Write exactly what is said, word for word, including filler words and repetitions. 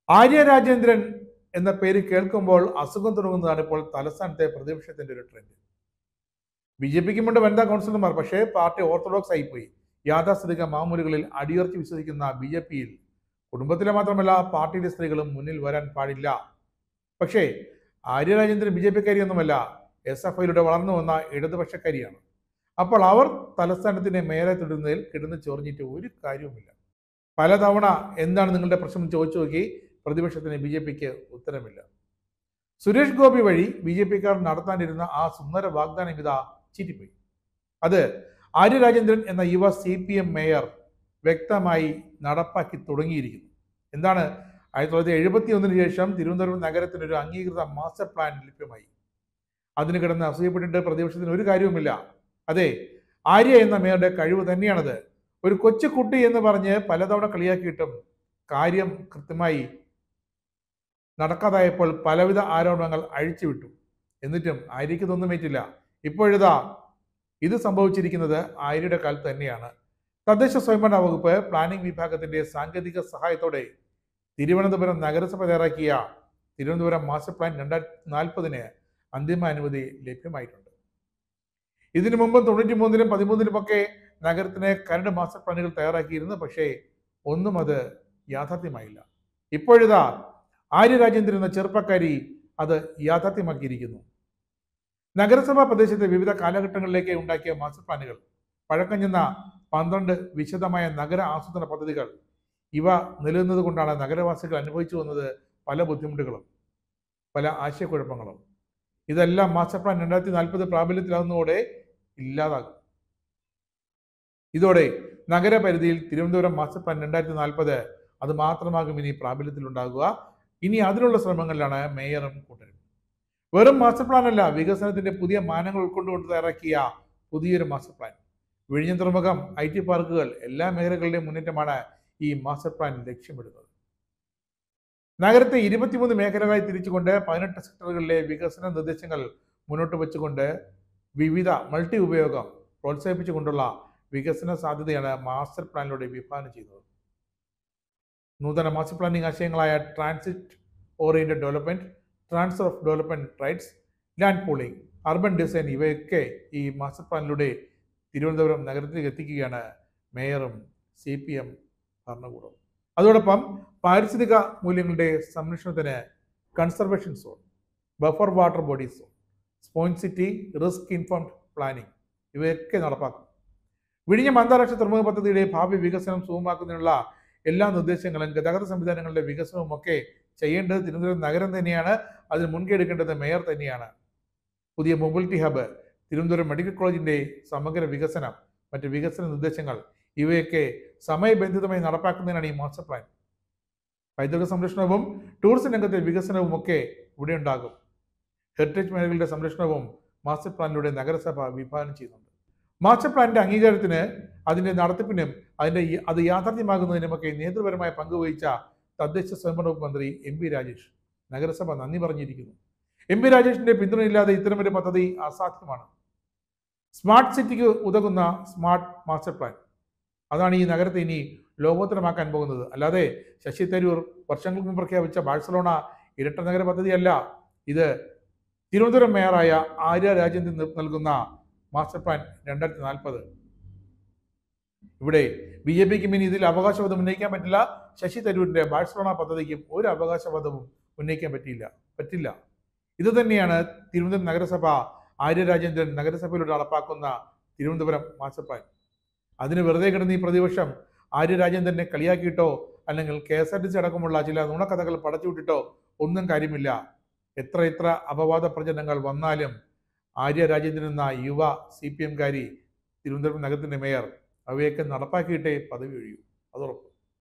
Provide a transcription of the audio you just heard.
ആര്യ രാജേന്ദ്രൻ എന്ന പേര് കേൾക്കുമ്പോൾ അസുഖം തുടങ്ങുന്നതാണ് ഇപ്പോൾ തലസ്ഥാനത്തെ പ്രതിപക്ഷത്തിന്റെ ഒരു ട്രെൻഡ്. ബി ജെ പിക്ക് മുണ്ട് വനിതാ കൗൺസിലർമാർ, പക്ഷേ പാർട്ടി ഓർത്തഡോക്സ് ആയിപ്പോയി. യാഥാസ്ഥിതിക മാമൂലുകളിൽ അടിയുറച്ച് വിശ്വസിക്കുന്ന ബി ജെ പിയിൽ കുടുംബത്തിലെ മാത്രമല്ല പാർട്ടിയിലെ സ്ത്രീകളും മുന്നിൽ വരാൻ പാടില്ല. പക്ഷേ ആര്യ രാജേന്ദ്രൻ ബി ജെ പിക്കാരിയൊന്നുമല്ല, എസ് എഫ് ഐയിലൂടെ വളർന്നു വന്ന ഇടതുപക്ഷക്കാരിയാണ്. അപ്പോൾ അവർ തലസ്ഥാനത്തിന്റെ മേലെ തുടരുന്നതിൽ കിടന്ന് ചൊറിഞ്ഞിട്ട് ഒരു കാര്യവുമില്ല. പലതവണ എന്താണ് നിങ്ങളുടെ പ്രശ്നം ചോദിച്ചു നോക്കി, പ്രതിപക്ഷത്തിന് ബി ജെ പിക്ക് ഉത്തരമില്ല. സുരേഷ് ഗോപി വഴി ബി ജെ പിക്കാർ നടത്താനിരുന്ന ആ സുന്ദര വാഗ്ദാനം ഇതാ ചീറ്റിപ്പോയി. അത് ആര്യ രാജേന്ദ്രൻ എന്ന യുവ സി പി എം മേയർ വ്യക്തമായി നടപ്പാക്കി തുടങ്ങിയിരിക്കുന്നു. എന്താണ്? ആയിരത്തി തൊള്ളായിരത്തി എഴുപത്തി ഒന്നിന് ശേഷം തിരുവനന്തപുരം നഗരത്തിന് ഒരു അംഗീകൃത മാസ്റ്റർ പ്ലാൻ ലഭ്യമായി. അതിന് കിടന്ന് അസൂയപ്പെട്ടിട്ട് പ്രതിപക്ഷത്തിന് ഒരു കാര്യവുമില്ല. അതെ, ആര്യ എന്ന മേയറുടെ കഴിവ് തന്നെയാണത്. ഒരു കൊച്ചു കുട്ടി എന്ന് പറഞ്ഞ് പലതവണ കളിയാക്കിയിട്ടും കാര്യം കൃത്യമായി നടക്കാതായപ്പോൾ പലവിധ ആരോപണങ്ങൾ അഴിച്ചുവിട്ടു. എന്നിട്ടും ആര്യയ്ക്ക് ഇതൊന്നും ഏറ്റില്ല. ഇപ്പോഴിതാ ഇത് സംഭവിച്ചിരിക്കുന്നത് ആര്യയുടെ കാലത്ത് തന്നെയാണ്. തദ്ദേശ സ്വയംഭരണ വകുപ്പ് പ്ലാനിംഗ് വിഭാഗത്തിന്റെ സാങ്കേതിക സഹായത്തോടെ തിരുവനന്തപുരം നഗരസഭ തയ്യാറാക്കിയ തിരുവനന്തപുരം മാസ്റ്റർ പ്ലാൻ രണ്ടായിരത്തി നാൽപ്പതിന് അന്തിമ അനുമതി ലഭ്യമായിട്ടുണ്ട്. ഇതിനു മുമ്പ് തൊണ്ണൂറ്റി മൂന്നിലും പതിമൂന്നിലുമൊക്കെ നഗരത്തിന് കരട് മാസ്റ്റർ പ്ലാനുകൾ തയ്യാറാക്കിയിരുന്നു. പക്ഷേ ഒന്നും അത് യാഥാർത്ഥ്യമായില്ല. ഇപ്പോഴിതാ ആര്യ രാജേന്ദ്രൻ എന്ന ചെറുപ്പക്കാരി അത് യാഥാർത്ഥ്യമാക്കിയിരിക്കുന്നു. നഗരസഭാ പ്രദേശത്തെ വിവിധ കാലഘട്ടങ്ങളിലേക്ക് ഉണ്ടാക്കിയ മാസ്റ്റർ പ്ലാനുകൾ, പഴക്കം ചെന്ന പന്ത്രണ്ട് വിശദമായ നഗര ആസൂത്രണ പദ്ധതികൾ, ഇവ നിലനിന്നത് കൊണ്ടാണ് നഗരവാസികൾ അനുഭവിച്ചു വന്നത് പല ബുദ്ധിമുട്ടുകളും പല ആശയക്കുഴപ്പങ്ങളും. ഇതെല്ലാം മാസ്റ്റർ പ്ലാൻ രണ്ടായിരത്തി നാൽപ്പത് പ്രാബല്യത്തിലാകുന്നതോടെ ഇല്ലാതാകും. ഇതോടെ നഗരപരിധിയിൽ തിരുവനന്തപുരം മാസ്റ്റർ പ്ലാൻ രണ്ടായിരത്തി നാൽപ്പത് അത് മാത്രമാകും ഇനി പ്രാബല്യത്തിലുണ്ടാകുക. ഇനി അതിനുള്ള ശ്രമങ്ങളിലാണ് മേയറും കൂട്ടരും. വെറും മാസ്റ്റർ പ്ലാൻ അല്ല, വികസനത്തിന്റെ പുതിയ മാനങ്ങൾ ഉൾക്കൊണ്ടുകൊണ്ട് തയ്യാറാക്കിയ പുതിയൊരു മാസ്റ്റർ പ്ലാൻ. വിഴിഞ്ഞം തുറമുഖം, ഐ ടി പാർക്കുകൾ, എല്ലാ മേഖലകളുടെയും മുന്നേറ്റമാണ് ഈ മാസ്റ്റർ പ്ലാൻ ലക്ഷ്യമിടുന്നത്. നഗരത്തെ ഇരുപത്തിമൂന്ന് മേഖലകളായി തിരിച്ചുകൊണ്ട് പതിനെട്ട് സെക്ടറുകളിലെ വികസന നിർദ്ദേശങ്ങൾ മുന്നോട്ട് വെച്ചുകൊണ്ട് വിവിധ മൾട്ടി ഉപയോഗം പ്രോത്സാഹിപ്പിച്ചുകൊണ്ടുള്ള വികസന സാധ്യതയാണ് മാസ്റ്റർ പ്ലാനിലൂടെ വിഭാവനം ചെയ്യുന്നത്. നൂതന മാസ്റ്റർ പ്ലാനിംഗ് ആശയങ്ങളായ transit oriented development, transfer of development rights, land pooling, urban design ഇവയൊക്കെ ഈ മാസ്റ്റർ പ്ലാനിലൂടെ തിരുവനന്തപുരം നഗരത്തിലേക്ക് എത്തിക്കുകയാണ് മേയറും സി പി എം ഭരണകൂടവും. അതോടൊപ്പം പാരിസ്ഥിതിക മൂല്യങ്ങളുടെ സംരക്ഷണത്തിന് conservation zone, buffer water body zone, sponge city, risk informed planning ഇവയൊക്കെ നടപ്പാക്കും. വിഴിഞ്ഞം അന്താരാഷ്ട്ര തുറമുഖ പദ്ധതിയുടെ ഭാവി വികസനം സുഗമമാക്കുന്നതിനുള്ള എല്ലാ നിർദ്ദേശങ്ങളും ഗതാഗത സംവിധാനങ്ങളുടെ വികസനവും ഒക്കെ ചെയ്യേണ്ടത് തിരുവനന്തപുരം നഗരം തന്നെയാണ്. അതിന് മുൻകൈ എടുക്കേണ്ടത് മേയർ തന്നെയാണ്. പുതിയ മൊബിലിറ്റി ഹബ്ബ്, തിരുവനന്തപുരം മെഡിക്കൽ കോളേജിന്റെ സമഗ്ര വികസനം, മറ്റ് വികസന നിർദ്ദേശങ്ങൾ ഇവയൊക്കെ സമയബന്ധിതമായി നടപ്പാക്കുന്നതിനാണ് ഈ മാസ്റ്റർ പ്ലാൻ. പൈതൃക സംരക്ഷണവും ടൂറിസം രംഗത്തെ വികസനവും ഒക്കെ ഇവിടെ ഉണ്ടാകും. ഹെറിറ്റേജ് മേഖലകളുടെ സംരക്ഷണവും മാസ്റ്റർ പ്ലാനിലൂടെ നഗരസഭ വിഭാവനം ചെയ്യുന്നുണ്ട്. മാസ്റ്റർ പ്ലാനിന്റെ അംഗീകാരത്തിന്, അതിന്റെ നടത്തിപ്പിനും അതിന്റെ അത് യാഥാർത്ഥ്യമാകുന്നതിനുമൊക്കെ നേതൃപരമായ പങ്കുവഹിച്ച തദ്ദേശ സ്വയംഭരണ വകുപ്പ് മന്ത്രി എം പി രാജേഷ് നഗരസഭ നന്ദി പറഞ്ഞിരിക്കുന്നു. എം പി രാജേഷിന്റെ പിന്തുണയില്ലാതെ ഇത്തരമൊരു പദ്ധതി അസാധ്യമാണ്. സ്മാർട്ട് സിറ്റിക്ക് ഉതകുന്ന സ്മാർട്ട് മാസ്റ്റർ പ്ലാൻ, അതാണ് ഈ നഗരത്തെ ഇനി ലോകോത്തരമാക്കാൻ പോകുന്നത്. അല്ലാതെ ശശി തരൂർ വർഷങ്ങൾക്ക് മുമ്പ് പ്രഖ്യാപിച്ച ബാഴ്സലോണ ഇരട്ട നഗര പദ്ധതിയല്ല. ഇത് തിരുവനന്തപുരം മേയറായ ആര്യ രാജേന്ദ്രൻ നൽകുന്ന മാസ്റ്റർ പ്ലാൻ രണ്ടായിരത്തി നാൽപ്പത്. ഇവിടെ ബി ജെ പിക്കും ഇനി ഇതിൽ അവകാശവാദം ഉന്നയിക്കാൻ പറ്റില്ല. ശശി തരൂരിന്റെ ബാഴ്സലോണ പദ്ധതിക്കും ഒരു അവകാശവാദവും ഉന്നയിക്കാൻ പറ്റില്ല പറ്റില്ല ഇത് തന്നെയാണ് തിരുവനന്തപുരം നഗരസഭ ആര്യ രാജേന്ദ്രൻ നഗരസഭയിലൂടെ നടപ്പാക്കുന്ന തിരുവനന്തപുരം മാസ്റ്റർ പ്ലാൻ. അതിന് വെറുതെ കിടന്ന് ഈ പ്രതിപക്ഷം ആര്യ രാജേന്ദ്രനെ കളിയാക്കിയിട്ടോ അല്ലെങ്കിൽ K S R T C അടക്കമുള്ള ചില നുണക്കഥകൾ പടച്ചുവിട്ടിട്ടോ ഒന്നും കാര്യമില്ല. എത്ര എത്ര അപവാദ പ്രചരണങ്ങൾ വന്നാലും ആര്യ രാജേന്ദ്രൻ എന്ന യുവ സി പി എംകാരി തിരുവനന്തപുരം നഗരത്തിന്റെ മേയർ അവയൊക്കെ നടപ്പാക്കിയിട്ടേ പദവി ഒഴിയൂ. അതുറപ്പ്.